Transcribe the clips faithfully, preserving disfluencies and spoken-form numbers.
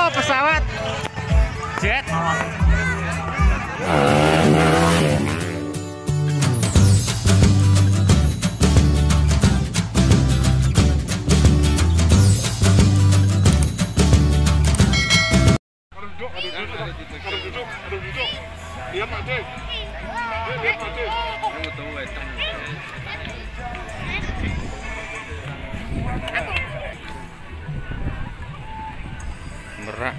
Oh, pesawat jet. Lihat Pak Dek. Lihat Pak Dek. Merak.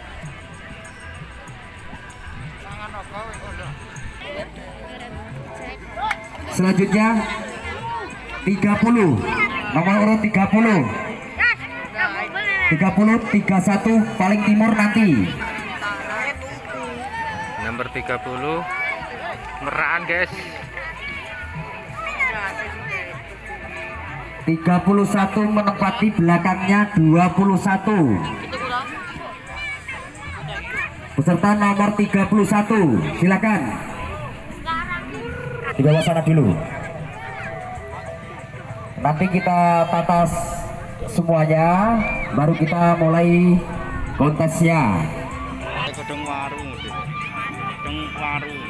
Selanjutnya tiga puluh, nomor urut tiga puluh. tiga puluh, tiga puluh satu paling timur nanti. Nomor tiga puluh Merakan, guys. tiga puluh satu menempati belakangnya dua puluh satu. Peserta nomor tiga puluh satu, silakan. Di bawah sana dulu. Nanti kita tatas semuanya, baru kita mulai kontesnya. Gedung warung, gedung warung.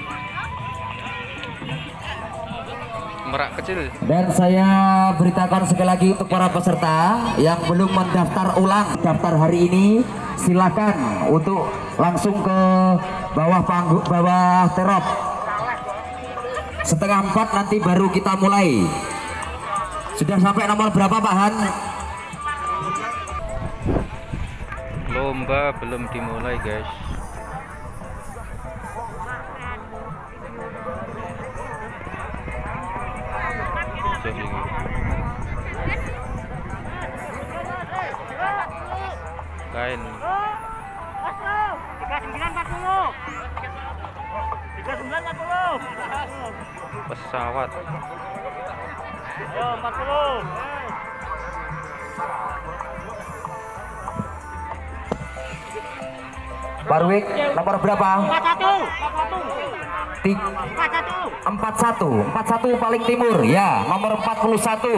Merak kecil. Dan saya beritakan sekali lagi untuk para peserta yang belum mendaftar ulang daftar hari ini, silakan untuk langsung ke bawah panggung, bawah terop. Setengah empat nanti baru kita mulai. Sudah sampai nomor berapa Pak Han? Lomba belum dimulai, guys. Kain pesawat. Yo, empat puluh. Barwik nomor berapa? empat satu. empat satu. empat satu paling timur ya, nomor empat puluh satu.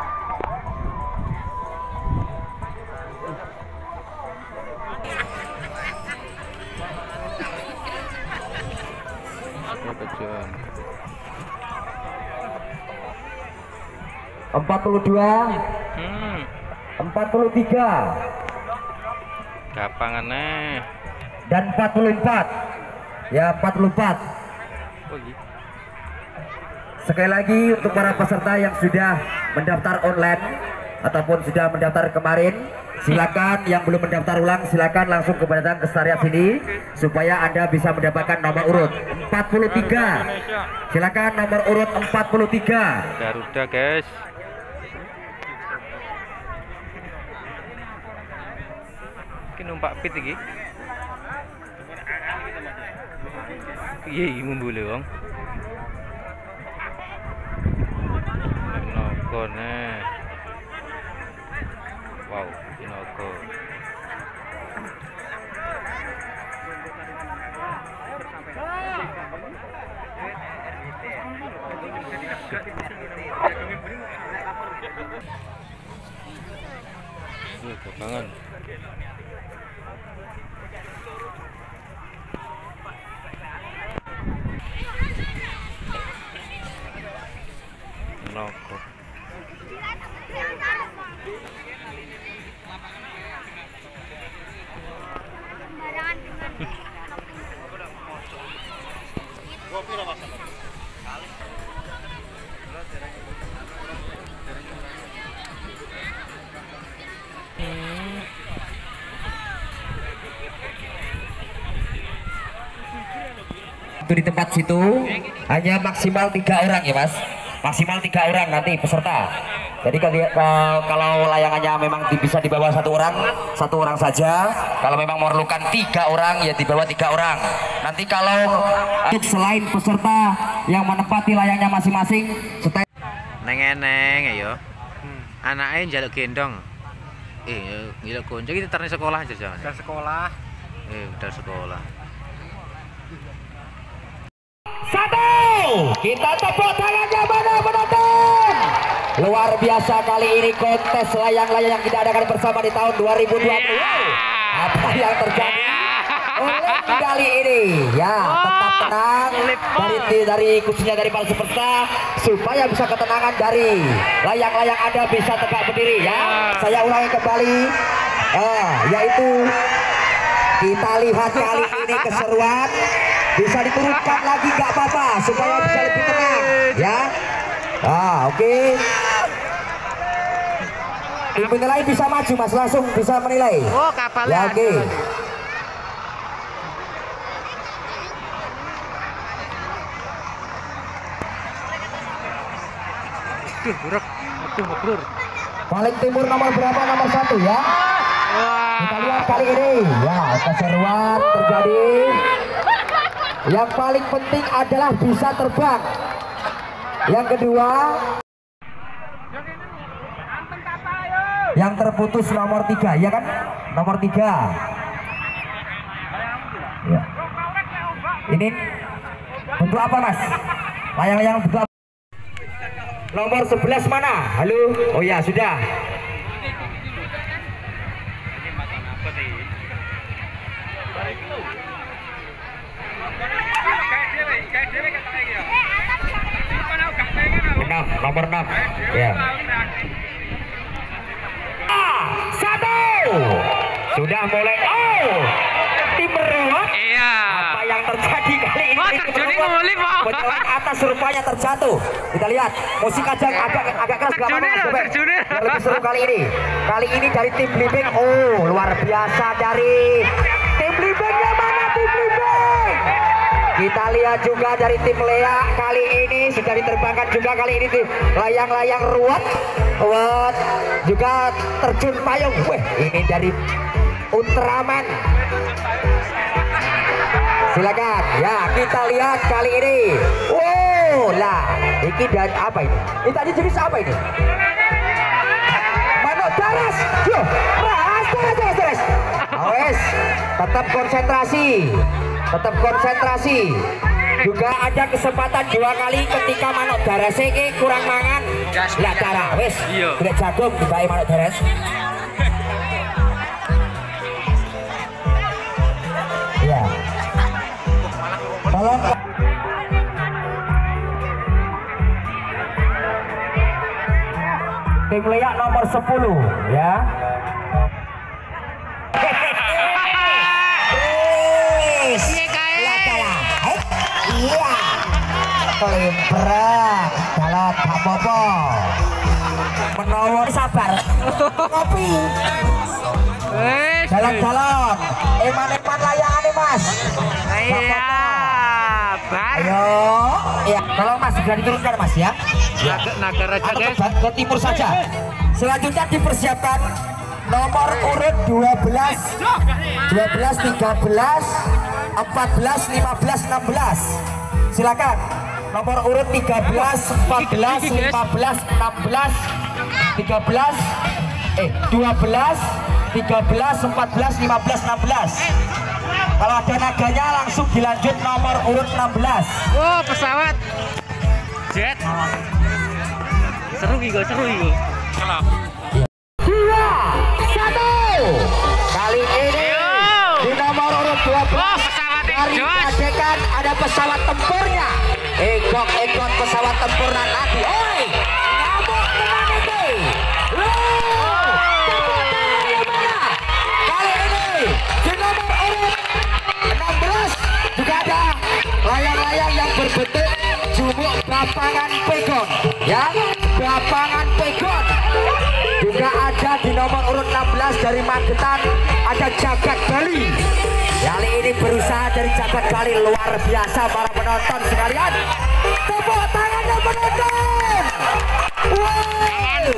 empat puluh dua. Hmm. empat puluh tiga. Gapangannya. Dan empat puluh empat. Ya, empat puluh empat. Oh, iya. Sekali lagi untuk para peserta yang sudah mendaftar online ataupun sudah mendaftar kemarin, silakan yang belum mendaftar ulang silakan langsung kepada ke sekretariat sini supaya Anda bisa mendapatkan nomor urut empat puluh tiga. Silakan nomor urut empat puluh tiga. Garuda, guys. Ini numpak pit iki. Iya, mumbule wong. Nogo nih. Wow, Nogo. Uh, kebangan. Nogo. Itu di tempat situ hanya maksimal tiga orang ya Mas, maksimal tiga orang nanti peserta. Jadi kalau, kalau layangannya memang bisa di bawah satu orang, satu orang saja. Kalau memang memerlukan tiga orang ya di bawah tiga orang. Nanti kalau untuk selain peserta yang menempati layangnya masing-masing, Neng-neng ayo. Anaknya njaluk gendong. Eh, njaluk gonjang itu ternyata sekolah aja jangan. Udah sekolah. Eh, udah sekolah. satu, kita tepuk tangannya mana penonton. Luar biasa kali ini kontes layang-layang yang kita adakan bersama di tahun dua ribu dua puluh. Apa yang terjadi? oleh kali ini ya tetap tenang dari dari khususnya dari para superstar supaya bisa ketenangan dari layang-layang Anda bisa tegak berdiri ya. Saya ulangi kembali ah, yaitu kita lihat kali ini keseruan bisa diturunkan lagi nggak apa-apa supaya bisa lebih tenang ya. Ah oke okay. Tim penilai bisa maju mas, langsung bisa menilai. Oh kapalnya. Ya oke. Okay. Buruk, aduh ngebrur. Paling timur nomor berapa? Nomor satu ya. Wah. Kita lihat kali ini ya keseruan terjadi. Yang paling penting adalah bisa terbang. Yang kedua, yang terputus nomor tiga ya kan? Nomor tiga. Ya. Ini bentuk apa mas? Layang-layang bentuk apa? Nomor sebelas mana? Halo? Oh ya sudah. enam, nomor enam. Ya. Ah, satu. Sudah mulai. Oh, tim Rewat. Iya. Apa yang terjadi kali ini? Wah, terjadi nguli, Pak. Pejalan atas rupanya terjatuh. Kita lihat musik aja agak agak keras gak apa-apa, Mas. terjunir. Yang lebih seru kali ini. Kali ini dari tim Blimbing. Oh, luar biasa dari tim Blimbingnya mana tim Blimbing? Kita lihat juga dari tim Lea kali ini sudah diterbangkan juga kali ini layang-layang ruwet, ruwet juga terjun payung. Wah, ini dari Ultraman. Silakan ya kita lihat kali ini. Wow lah, ini dan apa ini? Ini tadi jenis apa ini? Manuk daras. Yo, ras daras daras daras. Awes, tetap konsentrasi, tetap konsentrasi. Juga ada kesempatan dua kali ketika manuk daras ini kurang mangan. Lah cara, wes, tidak jagung dibayi manuk daras. Ya. Tolong tim Lea nomor sepuluh ya. Iya. Kelemprak dalam apa-apa. Menawar sabar. Kopi. Jalan-jalan. Eman-eman layangan nih mas. Iya. Ayo, ya, tolong mas, sudah diturunkan mas ya. Ya, naga raja guys. Ke timur saja. Selanjutnya dipersiapkan nomor urut dua belas, dua belas, tiga belas, empat belas, lima belas, enam belas. Silakan. Nomor urut tiga belas, empat belas, lima belas, enam belas, tiga belas, eh dua belas, tiga belas, empat belas, lima belas, enam belas. Kalau ada naganya langsung dilanjut nomor urut enam belas. Oh, pesawat jet. Seru gigo, seru gigo. Dua, satu. Kali ini di nomor urut dua belas dari Padekan ada pesawat tempurnya. Ekor-ekor pesawat tempur nanti. Oi, ngamuk teman itu. Loh, tepuk tangan yang mana? Kali ini di nomor urut enam belas juga ada layang-layang yang berbentuk jumuk bapangan pegon ya, bapangan pegon. Juga ada di nomor urut enam belas dari Magetan ada jagat Bali. Kali ini berusaha dari jagat Bali, luar biasa para penonton sekalian. Tepuk tangannya penonton. Wow.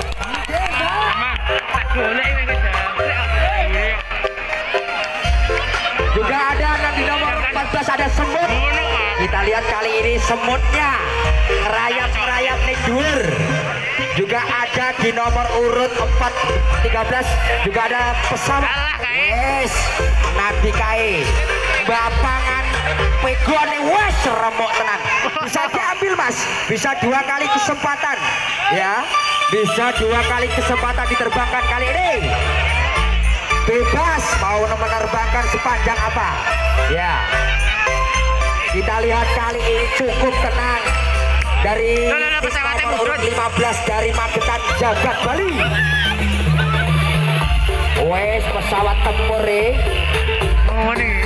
Juga ada di nomor empat belas ada semut. Kita lihat kali ini semutnya ngerayap-ngerayap nih dur. Juga ada di nomor urut empat tiga belas juga ada pesawat. Yes, Nabi Kai. Bapangan pegon wes remuk tenan. Bisa diambil mas, bisa dua kali kesempatan ya. Bisa dua kali kesempatan diterbangkan kali ini. bebas mau menerbangkan sepanjang apa. Ya, kita lihat kali ini cukup tenang dari Loh, loh, loh, pesawatnya nomor urut mundur. lima belas dari Magetan Jagat Bali. Wes pesawat tempur eh. Oh nih.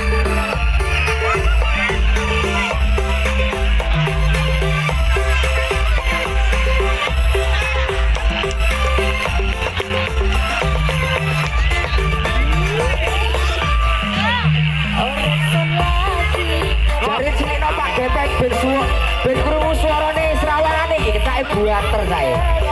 Dari sini no Pak Gepeng ben suara ben krungu suarane Srawangane iki ketake buater sae.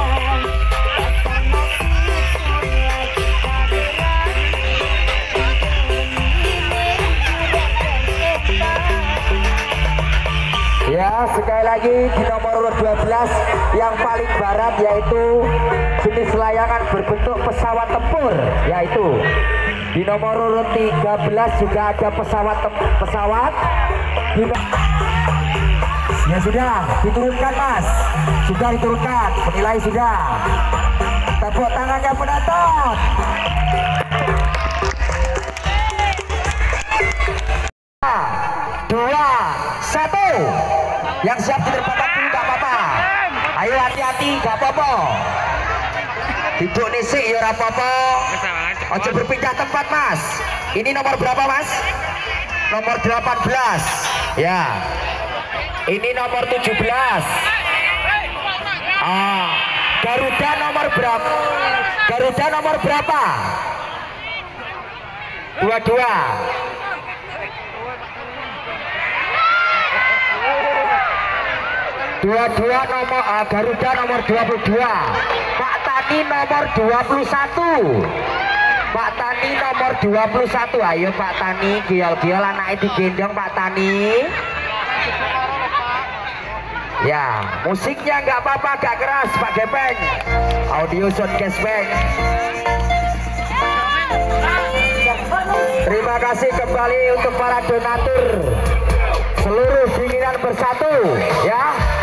Ya, sekali lagi di nomor urut dua belas yang paling barat yaitu jenis layangan berbentuk pesawat tempur, yaitu di nomor urut tiga belas juga ada pesawat tem- pesawat di no- ya sudah diturunkan Mas, sudah diturunkan, penilai sudah, tepuk tangannya penonton. Dua satu yang siap diterbangkan dulu gak apa-apa, ayo hati-hati gak apa-apa, duduk nisik ya ora apa-apa, ojo berpindah tempat Mas. Ini nomor berapa Mas? Nomor delapan belas ya, ini nomor tujuh belas. Ah, Garuda nomor berapa? Garuda nomor berapa? dua puluh dua. dua puluh dua nomor uh, Garuda nomor dua puluh dua. Pak Tani nomor dua puluh satu. Pak Tani nomor dua puluh satu. Ayo Pak Tani, gial-gial anaknya digendong Pak Tani. Ya, musiknya nggak apa-apa, gak keras Pak Gepeng. Audio soundcast bang. Terima kasih kembali untuk para donatur. Seluruh pimpinan bersatu ya.